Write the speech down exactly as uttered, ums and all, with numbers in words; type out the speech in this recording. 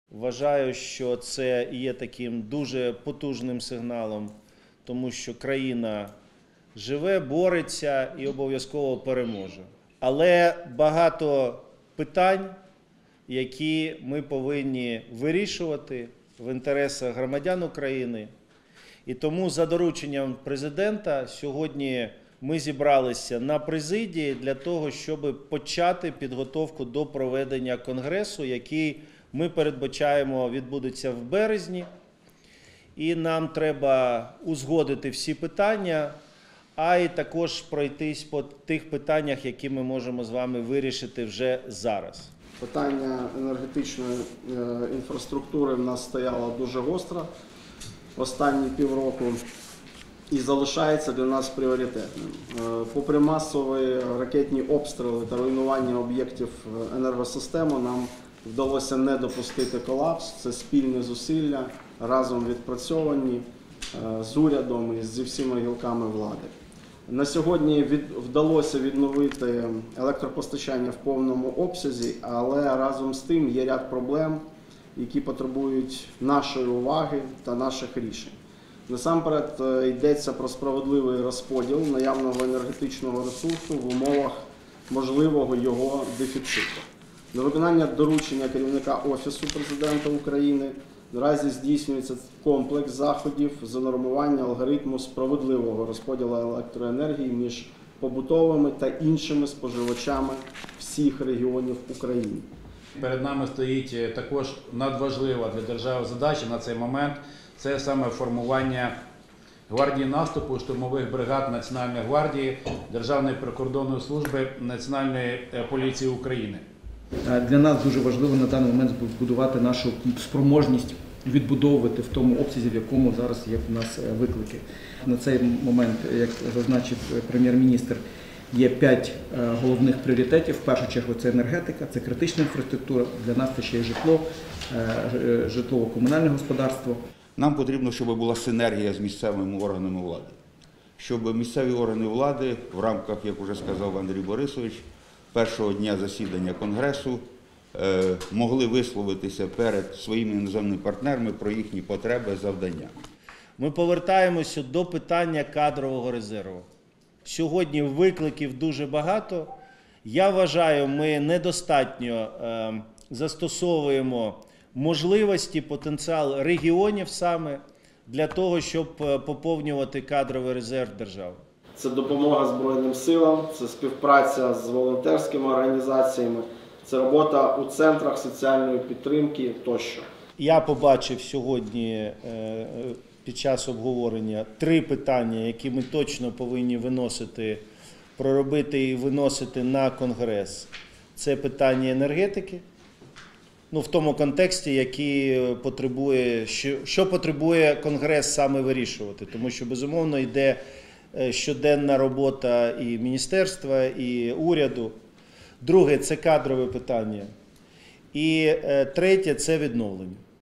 Вважаю, що це є таким дуже потужним сигналом, тому що країна живе, бореться і обов'язково переможе. Але багато питань, які ми повинні вирішувати в інтересах громадян України. І тому за дорученням президента сьогодні ми зібралися на президії для того, щоб почати підготовку до проведення конгресу, який ми передбачаємо відбудеться в березні. І нам треба узгодити всі питання, а й також пройтись по тих питаннях, які ми можемо з вами вирішити вже зараз. Питання енергетичної інфраструктури в нас стояло дуже гостро останні півроку і залишається для нас пріоритетним. Попри масові ракетні обстріли та руйнування об'єктів енергосистеми, нам вдалося не допустити колапс. Це спільні зусилля, разом відпрацьовані з урядом і зі всіма гілками влади. На сьогодні від, вдалося відновити електропостачання в повному обсязі, але разом з тим є ряд проблем, які потребують нашої уваги та наших рішень. Насамперед йдеться про справедливий розподіл наявного енергетичного ресурсу в умовах можливого його дефіциту. На виконання доручення керівника Офісу Президента України наразі здійснюється комплекс заходів з нормування алгоритму справедливого розподілу електроенергії між побутовими та іншими споживачами всіх регіонів України. Перед нами стоїть також надважлива для держави задача на цей момент – це саме формування гвардії наступу, штурмових бригад Національної гвардії, Державної прикордонної служби, Національної поліції України. Для нас дуже важливо на даний момент збудувати нашу спроможність відбудовувати в тому обсязі, в якому зараз є в нас виклики. На цей момент, як зазначив прем'єр-міністр, є п'ять головних пріоритетів. В першу чергу це енергетика, це критична інфраструктура, для нас це ще й житло, житлово-комунальне господарство. Нам потрібно, щоб була синергія з місцевими органами влади. Щоб місцеві органи влади в рамках, як вже сказав Андрій Борисович, першого дня засідання Конгресу могли висловитися перед своїми іноземними партнерами про їхні потреби, завдання. Ми повертаємося до питання кадрового резерву. Сьогодні викликів дуже багато. Я вважаю, ми недостатньо застосовуємо можливості, потенціал регіонів саме для того, щоб поповнювати кадровий резерв держави. Це допомога Збройним силам, це співпраця з волонтерськими організаціями, це робота у центрах соціальної підтримки тощо. Я побачив сьогодні під час обговорення три питання, які ми точно повинні виносити, проробити і виносити на Конгрес. Це питання енергетики, ну, в тому контексті, який потребує, що, що потребує Конгрес саме вирішувати, тому що, безумовно, йде щоденна робота і міністерства, і уряду. Друге – це кадрове питання. І третє – це відновлення.